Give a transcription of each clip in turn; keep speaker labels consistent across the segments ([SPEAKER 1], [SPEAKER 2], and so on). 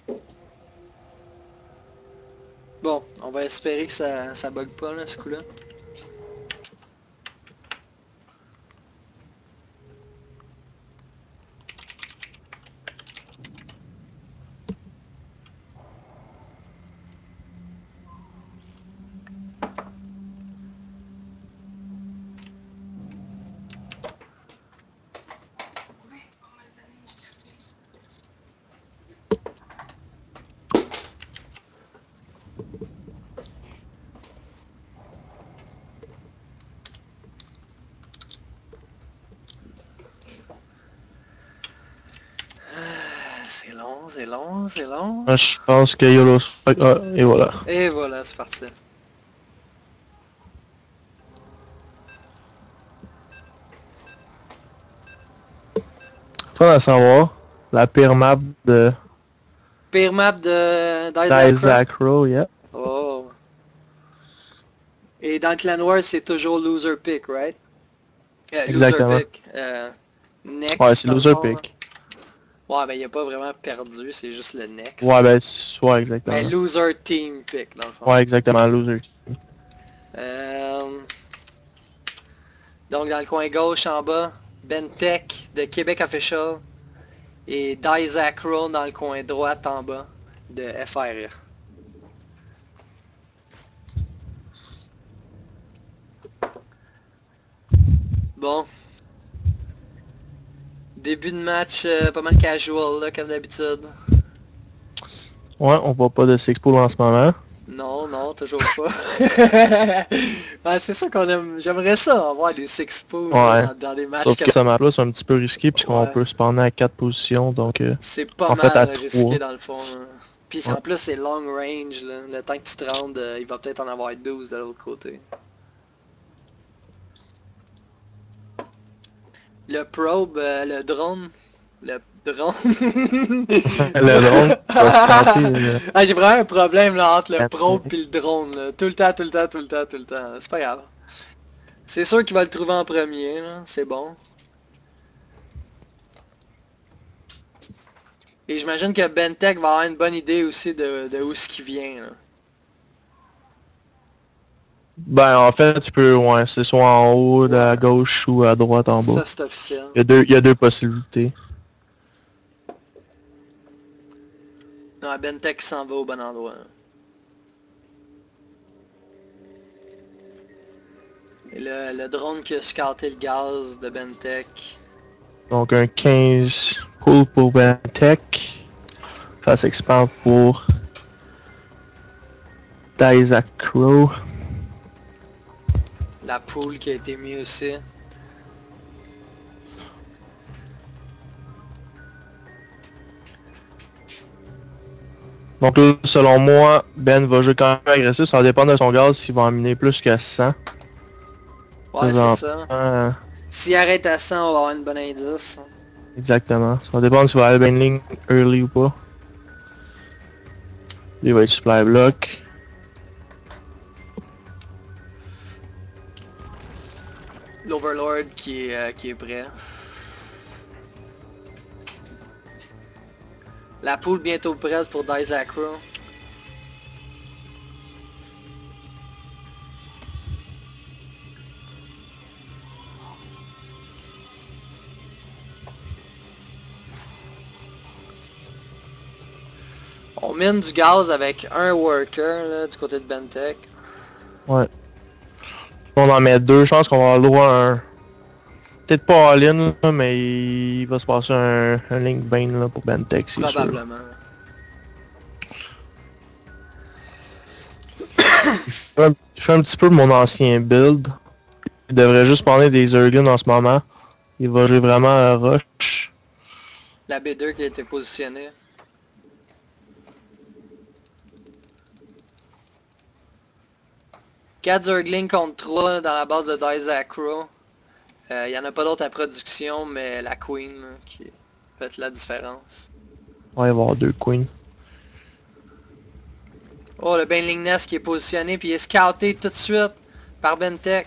[SPEAKER 1] Bon, on va espérer que ça bug pas là, ce coup-là. C'est long, c'est long, c'est long.
[SPEAKER 2] Moi, je pense que YOLO Strike. Ah, et voilà.
[SPEAKER 1] Et voilà, c'est parti.
[SPEAKER 2] Fun à savoir. La pire map de
[SPEAKER 1] Pire map de
[SPEAKER 2] d'Isaac Rowe, yeah.
[SPEAKER 1] Oh. Et dans Clan Wars, c'est toujours loser pick, right? Loser
[SPEAKER 2] Exactement.
[SPEAKER 1] pick. Next,
[SPEAKER 2] Ouais, c'est
[SPEAKER 1] dans le
[SPEAKER 2] loser
[SPEAKER 1] fond, là.
[SPEAKER 2] pick.
[SPEAKER 1] Ouais, ben il a pas vraiment perdu, c'est juste le next.
[SPEAKER 2] Ouais, ben, ouais,
[SPEAKER 1] Mais
[SPEAKER 2] exactement.
[SPEAKER 1] loser team pick, dans le fond.
[SPEAKER 2] Ouais, exactement, loser.
[SPEAKER 1] Euh, Donc dans le coin gauche en bas, Bentech de Québec Official et d'Isaac Rowe dans le coin droit en bas de FRR. Bon. Début de match pas mal casual là, comme d'habitude.
[SPEAKER 2] Ouais, on voit pas de Sixpool en ce moment.
[SPEAKER 1] Non, non, toujours pas. Ouais, c'est sûr qu'on aime. J'aimerais ça avoir des six pools
[SPEAKER 2] Ouais.
[SPEAKER 1] dans des matchs
[SPEAKER 2] Sauf que
[SPEAKER 1] comme
[SPEAKER 2] ce map-là, c'est un petit peu risqué puisqu'on
[SPEAKER 1] ouais.
[SPEAKER 2] peut spawner à 4 positions, donc
[SPEAKER 1] C'est pas
[SPEAKER 2] en fait
[SPEAKER 1] mal
[SPEAKER 2] à
[SPEAKER 1] risqué
[SPEAKER 2] 3.
[SPEAKER 1] dans le fond. Là. Puis
[SPEAKER 2] Ouais.
[SPEAKER 1] en plus c'est long range. Là. Le temps que tu te rendes, il va peut-être en avoir 12 de l'autre côté. Le probe, le drone. Le drone.
[SPEAKER 2] Le drone va scotter.
[SPEAKER 1] Ah, j'ai vraiment un problème là, entre le probe et le drone. Là. Tout le temps, tout le temps, tout le temps, tout le temps. C'est pas grave. C'est sûr qu'il va le trouver en premier, là. C'est bon. Et j'imagine que Bentech va avoir une bonne idée aussi de où ce qui vient. Là.
[SPEAKER 2] Ben, en fait, tu peux, ouais, c'est soit en haut,
[SPEAKER 1] Ouais.
[SPEAKER 2] à gauche ou à droite en bas.
[SPEAKER 1] Ça, c'est officiel.
[SPEAKER 2] Il y a deux possibilités.
[SPEAKER 1] Non, Bentech s'en va au bon endroit. Là. Et le drone qui a scouté le gaz de Bentech.
[SPEAKER 2] Donc un 15 pool pour Bentech. Face expand pour d'Isaac Crow.
[SPEAKER 1] La poule qui a été mise aussi.
[SPEAKER 2] Donc là, selon moi, Ben va jouer quand même agressif. Ça dépend de son gaz s'il va en miner plus que 100.
[SPEAKER 1] Ouais, c'est ça. S'il arrête à 100, on va avoir une bonne indice.
[SPEAKER 2] Exactement. Ça dépend s'il va aller Benling early ou pas. Il va être supply block.
[SPEAKER 1] L'Overlord qui est prêt. La poule bientôt prête pour d'Isaac Rowe. On mine du gaz avec un worker là, du côté de Bentech.
[SPEAKER 2] Ouais. On en met deux. Je pense qu'on va avoir le droit à un... Peut-être pas all-in, mais il va se passer un Link Bane là, pour Bentech, c'est sûr.
[SPEAKER 1] Probablement.
[SPEAKER 2] Je fais un petit peu mon ancien build. Il devrait juste spawner des Zerglin en ce moment. Il va jouer vraiment à rush.
[SPEAKER 1] La B2 qui a été positionnée. Quatre Zerglings contre 3 dans la base de d'Isaac Rowe. Il n'y en a pas d'autres à production, mais la Queen là, qui fait la différence.
[SPEAKER 2] Ouais, il va y avoir deux queens.
[SPEAKER 1] Oh, le Baneling Nest qui est positionné, puis il est scouté tout de suite par Bentech.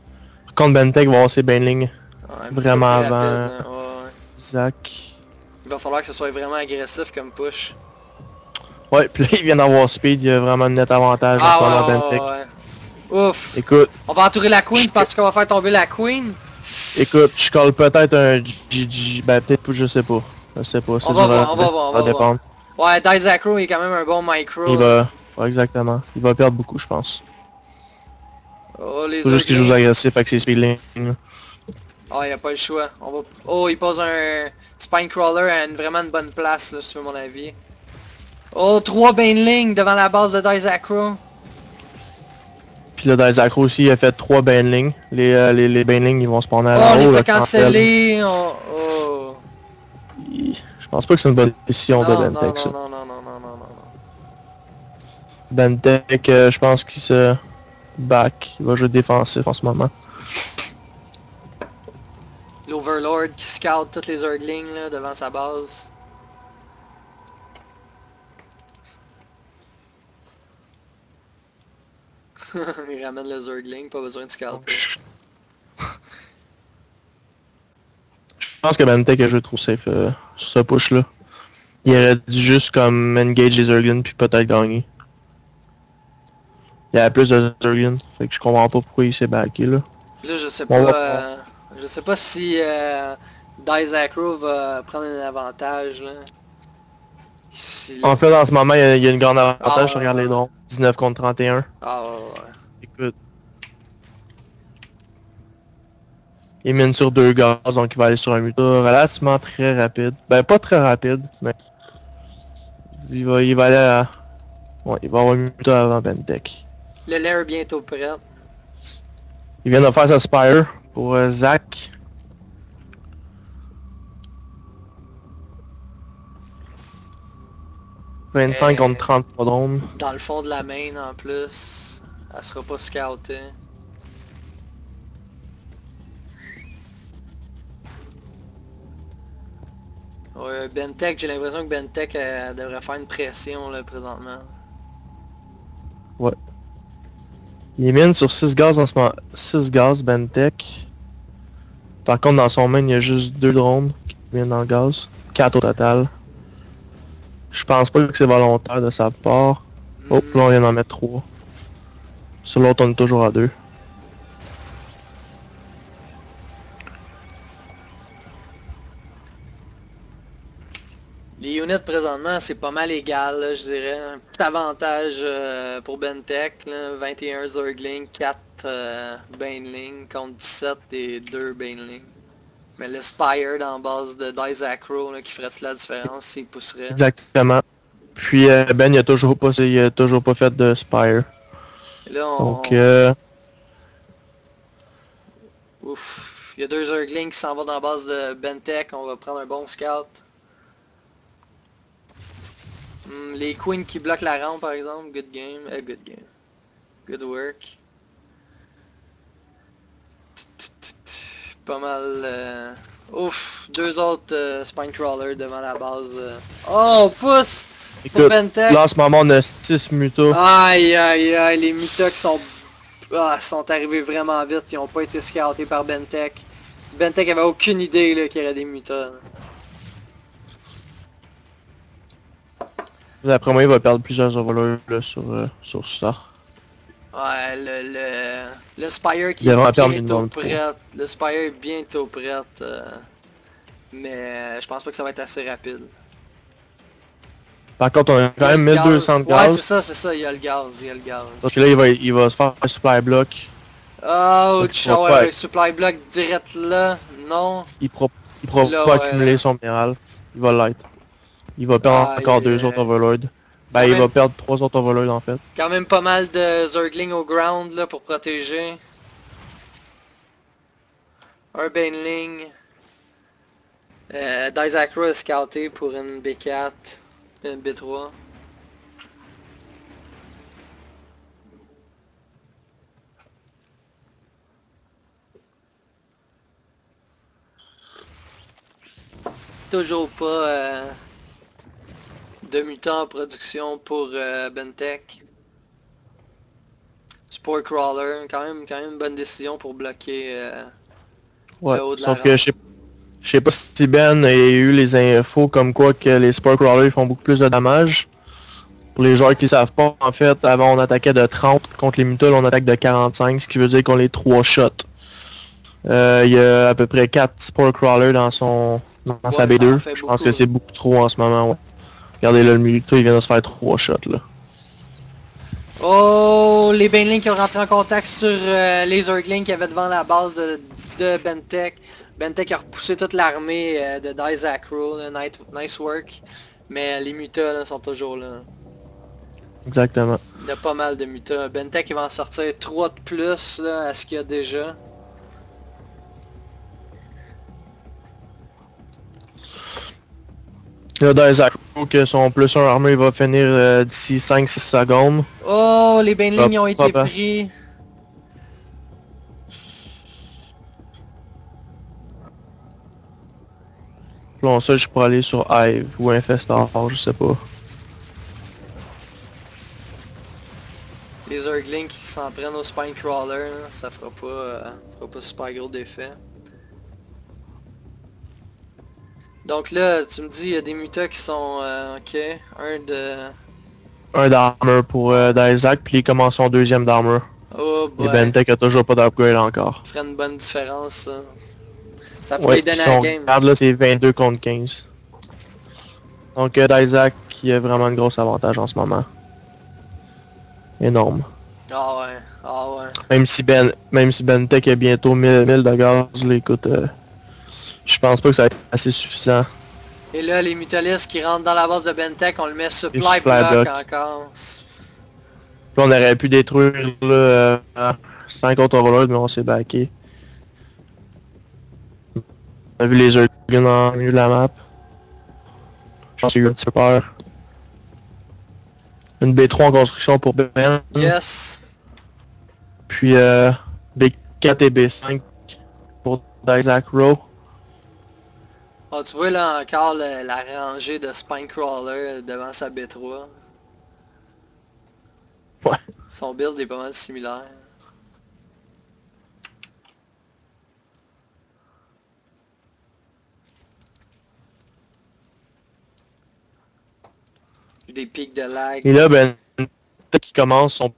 [SPEAKER 2] Contre Bentech va avoir ses Baneling
[SPEAKER 1] Ouais,
[SPEAKER 2] vraiment avant
[SPEAKER 1] rapide, hein. Ouais.
[SPEAKER 2] Zach.
[SPEAKER 1] va falloir que ce soit vraiment agressif comme push.
[SPEAKER 2] Ouais, puis là, il vient d'avoir speed, il y a vraiment un net avantage en ce moment, Bentec.
[SPEAKER 1] Ouais. Ouf.
[SPEAKER 2] Écoute.
[SPEAKER 1] On va entourer la queen, parce qu'on va faire tomber la queen.
[SPEAKER 2] Écoute, je colle peut-être un GG, ben peut-être, je sais pas. Je sais pas,
[SPEAKER 1] On va voir, on va voir, on va
[SPEAKER 2] dépendre.
[SPEAKER 1] voir. Ouais, Dizacro est quand même un bon micro.
[SPEAKER 2] Il va, ouais, exactement. Il va perdre beaucoup, je pense.
[SPEAKER 1] Oh, les
[SPEAKER 2] Faut juste qu'il joue agressif avec ses speedlings.
[SPEAKER 1] Ah, y a pas le choix. On va... Oh, il pose un Spine Crawler à vraiment une bonne place, là, sur mon avis. Oh, 3 Baneling devant la base de Dizacro.
[SPEAKER 2] Puis là, dans les accros aussi, il a fait 3 banelings. Les banelings, ils vont spawner à la
[SPEAKER 1] Oh, on
[SPEAKER 2] haut.
[SPEAKER 1] les a cancellés. Oh.
[SPEAKER 2] Je pense pas que c'est une bonne décision de Bentec, ça.
[SPEAKER 1] Non.
[SPEAKER 2] Bentec, je pense qu'il se back. Il va jouer défensif en ce moment.
[SPEAKER 1] L'Overlord qui scout tous les Zerglings là, devant sa base. Il ramène le Zergling, pas besoin de scouter.
[SPEAKER 2] Je pense que Bentec a joué trop safe sur ce push là. Il aurait dû juste comme engage les Zerglings puis peut-être gagner. Il y avait plus de Zerglings, fait que je comprends pas pourquoi il s'est backé là.
[SPEAKER 1] Là je sais pas si Dizacro va prendre un avantage là.
[SPEAKER 2] En fait, en ce moment, il y a une grande avantage, je regarde les drones. 19 contre 31.
[SPEAKER 1] Ah ouais.
[SPEAKER 2] Écoute. Il mine sur 2 gaz, donc il va aller sur un muta relativement très rapide. Ben, pas très rapide, mais... Il va aller à... Ouais, il va avoir un muta avant Bentec.
[SPEAKER 1] Le lair est bientôt prêt.
[SPEAKER 2] Il vient de faire sa Spire pour Zach. « 25 contre 33 drones. »
[SPEAKER 1] Dans le fond de la main en plus. Elle sera pas scoutée. Ouais, Bentec, j'ai l'impression que Bentec devrait faire une pression là présentement.
[SPEAKER 2] Ouais. Il mine sur 6 gaz en ce moment. 6 gaz, Bentec. Par contre, dans son main, il y a juste 2 drones qui viennent dans le gaz. 4 au total. Je pense pas que c'est volontaire de sa part. Oh, là on vient d'en mettre 3. Sur l'autre, on est toujours à 2.
[SPEAKER 1] Les units présentement c'est pas mal égal là, je dirais. Un petit avantage pour Bentec, là, 21 Zergling, 4 Baneling contre 17 et 2 Baneling. Mais le Spire dans la base de Dizacro qui ferait toute la différence s'il pousserait.
[SPEAKER 2] Exactement. Puis Ben il a toujours pas fait de Spire.
[SPEAKER 1] Et là,
[SPEAKER 2] donc
[SPEAKER 1] ouf. Il y a 2 Zerglings qui s'en vont dans la base de Bentec, on va prendre un bon scout. Les Queens qui bloquent la rampe par exemple, good game. Good work. Pas mal... Ouf, 2 autres Spine Crawler devant la base. Oh, pousse!
[SPEAKER 2] Écoute, là en ce moment on a 6 mutas.
[SPEAKER 1] Aïe, les mutas qui sont arrivés vraiment vite, ils ont pas été scoutés par Bentec. Bentec avait aucune idée là qu'il y aurait des mutas.
[SPEAKER 2] D'après moi, il va perdre plusieurs overlords sur ça.
[SPEAKER 1] Ouais, le Spire qui
[SPEAKER 2] est
[SPEAKER 1] bientôt prêt. Le Spire est bientôt prêt. Mais je pense pas que ça va être assez rapide.
[SPEAKER 2] Par contre, on a quand même 1200 de gaz.
[SPEAKER 1] Ouais, c'est ça, il y a le gaz.
[SPEAKER 2] Donc là, il va se faire un supply block.
[SPEAKER 1] Oh, ouais, le supply block direct là, non.
[SPEAKER 2] Il pourra pas accumuler son minéral. Il va l'être. Il va perdre encore 2 autres overlords. Ben, il va perdre 3 autres overlords en fait.
[SPEAKER 1] Quand même pas mal de Zergling au ground là pour protéger. Un Baneling. Dizacro est scouté pour une B4. Une B3. Toujours pas de mutants en production pour Bentec. Spore Crawler, quand même une bonne décision pour bloquer le haut de la rampe.
[SPEAKER 2] Sauf que je Je sais pas si Ben a eu les infos comme quoi que les Spore Crawlers font beaucoup plus de dommages. Pour les joueurs qui ne savent pas, en fait, avant on attaquait de 30, contre les Mutas on attaque de 45, ce qui veut dire qu'on les 3 shots. Il y a à peu près 4 Spore Crawlers dans sa
[SPEAKER 1] Ouais, ça en
[SPEAKER 2] B2.
[SPEAKER 1] fait
[SPEAKER 2] Je pense
[SPEAKER 1] beaucoup.
[SPEAKER 2] que c'est beaucoup trop en ce moment, ouais. Regardez là, le Muta, il vient de se faire 3 shots là.
[SPEAKER 1] Oh, les Banelings qui ont rentré en contact sur les Zerglings qui avaient devant la base de Bentech. Bentech a repoussé toute l'armée de Dizakro, nice work. Mais les mutas là, sont toujours là.
[SPEAKER 2] Exactement.
[SPEAKER 1] Il y a pas mal de mutas. Bentech il va en sortir 3 de plus là, à ce qu'il y a déjà.
[SPEAKER 2] Là, dans les accros que son plus 1 armure va finir d'ici 5-6 secondes.
[SPEAKER 1] Oh, les Banelings ont été
[SPEAKER 2] Hop.
[SPEAKER 1] pris.
[SPEAKER 2] Là, ça, je pourrais aller sur Hive ou Infestor, je sais pas.
[SPEAKER 1] Les Zerglings qui s'en prennent au Spinecrawler, là, ça fera pas super gros d'effet. Donc là, tu me dis, il y a des mutas qui sont, ok,
[SPEAKER 2] Un d'armure pour Dizak, puis il commence son deuxième d'armure.
[SPEAKER 1] Oh
[SPEAKER 2] Et
[SPEAKER 1] boy,
[SPEAKER 2] Bentech a toujours pas d'upgrade encore.
[SPEAKER 1] ça ferait une bonne différence ça. Ça pourrait
[SPEAKER 2] Ouais,
[SPEAKER 1] lui
[SPEAKER 2] puis
[SPEAKER 1] donner
[SPEAKER 2] si
[SPEAKER 1] la
[SPEAKER 2] on
[SPEAKER 1] game.
[SPEAKER 2] regarde là, c'est 22 contre 15. Donc Dizak qui a vraiment un gros avantage en ce moment. Énorme.
[SPEAKER 1] Ah ouais, ah ouais.
[SPEAKER 2] Même si Bentech a bientôt 1000 de gaz, là, écoute, je pense pas que ça va être assez suffisant.
[SPEAKER 1] Et là, les mutalistes qui rentrent dans la base de Bentech, on le met supply
[SPEAKER 2] supply
[SPEAKER 1] block
[SPEAKER 2] block.
[SPEAKER 1] encore.
[SPEAKER 2] Puis on aurait pu détruire là, sans contre-overload, mais on s'est backé. On a vu les Zerglings en milieu de la map. Je pense qu'il y a eu un petit peu peur. Une B3 en construction pour Ben.
[SPEAKER 1] Yes.
[SPEAKER 2] Puis B4 et B5 pour Dizak Row.
[SPEAKER 1] Oh, tu vois là encore la rangée de Spinecrawler devant sa B3.
[SPEAKER 2] Ouais.
[SPEAKER 1] Son build est pas mal similaire. Des pics de lag.
[SPEAKER 2] Et là, Ben, qui commence son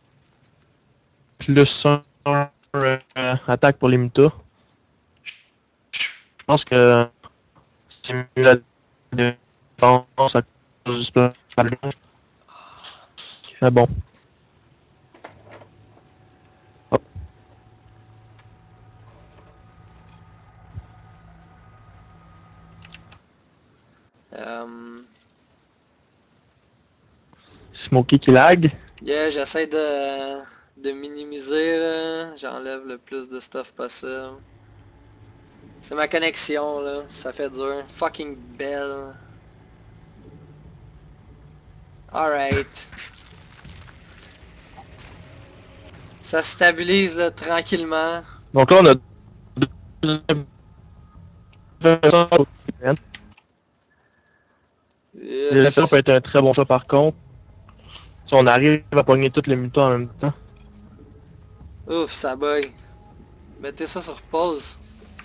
[SPEAKER 2] plus 1 attaque pour les mutas. Je pense que c'est mieux la défense à cause du splash. Mais bon. Smokey qui lag.
[SPEAKER 1] Yeah, j'essaie de minimiser là. J'enlève le plus de stuff possible. C'est ma connexion là, ça fait dur. Fucking belle. Alright. Ça se stabilise là, tranquillement.
[SPEAKER 2] Donc là, on a deux
[SPEAKER 1] Yes.
[SPEAKER 2] ça peut être un très bon choix par contre. Si on arrive à pogner toutes les mutants en même temps.
[SPEAKER 1] Ouf, ça bug. Mettez ça sur pause.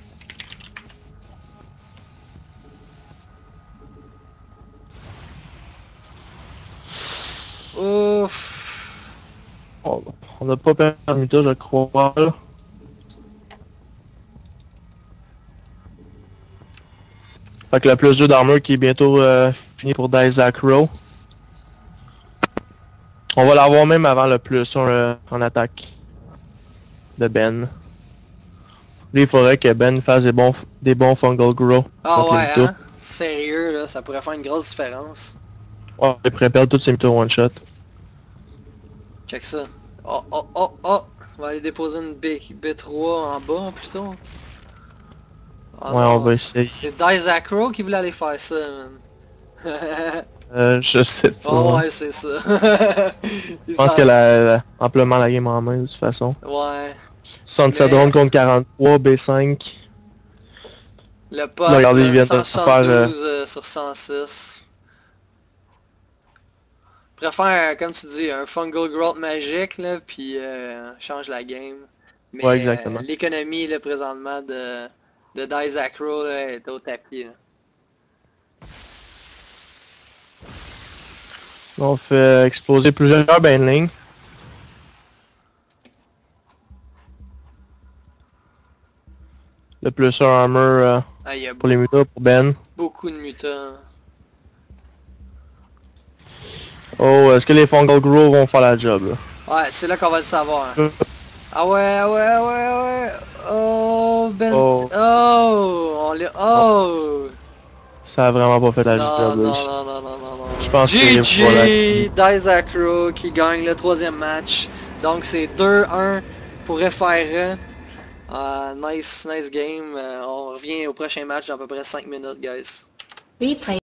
[SPEAKER 1] Ouf.
[SPEAKER 2] On n'a pas perdu de mutant, je crois. Là. Fait que le plus 2 d'armure qui est bientôt fini pour Dizak Row. On va l'avoir même avant le plus 1 en attaque de Ben. Là, il faudrait que Ben fasse des bons fungal grow.
[SPEAKER 1] Ah
[SPEAKER 2] contre les
[SPEAKER 1] ouais,
[SPEAKER 2] mutas.
[SPEAKER 1] hein? Sérieux là, ça pourrait faire une grosse différence.
[SPEAKER 2] Ouais, il pourrait perdre tous ses mutas one shot.
[SPEAKER 1] Check ça. Oh, oh, oh, oh! On va aller déposer une B3 en bas plutôt. Oh
[SPEAKER 2] Ouais,
[SPEAKER 1] non,
[SPEAKER 2] on va essayer.
[SPEAKER 1] c'est Dizakro qui voulait aller faire ça, man.
[SPEAKER 2] Je sais pas.
[SPEAKER 1] Oh ouais, c'est ça.
[SPEAKER 2] Je pense qu'elle a amplement la game en main de toute façon.
[SPEAKER 1] Ouais.
[SPEAKER 2] 67
[SPEAKER 1] Mais-
[SPEAKER 2] rounds contre 43, B5.
[SPEAKER 1] Le pot,
[SPEAKER 2] Là, regardez, ils viennent de
[SPEAKER 1] 172
[SPEAKER 2] faire,
[SPEAKER 1] sur 106. Je préfère, comme tu dis, un fungal growth magique, là, puis change la game. Mais
[SPEAKER 2] Ouais, exactement.
[SPEAKER 1] l'économie, là, présentement, de Le Dice Acro là, est au tapis. Là.
[SPEAKER 2] On fait exploser plusieurs Banelings. Le plus 1 armor
[SPEAKER 1] Ah, il y a
[SPEAKER 2] pour les mutas, pour Ben.
[SPEAKER 1] beaucoup de mutants.
[SPEAKER 2] Oh, est-ce que les Fungal Grow vont faire la job là?
[SPEAKER 1] Ouais, c'est là qu'on va le savoir. Ah ouais, ah ouais, ah ouais, ah ouais. Oh, Ben...
[SPEAKER 2] Oh.
[SPEAKER 1] Oh, on l'a... Oh.
[SPEAKER 2] Ça a vraiment pas fait la
[SPEAKER 1] Non,
[SPEAKER 2] job là.
[SPEAKER 1] non, non, non, non, non, non.
[SPEAKER 2] Je pense que voilà.
[SPEAKER 1] GG! Dice Acro qui gagne le 3e match. Donc c'est 2-1 pour FRE. Nice game. On revient au prochain match dans à peu près 5 minutes, guys.
[SPEAKER 3] Replay.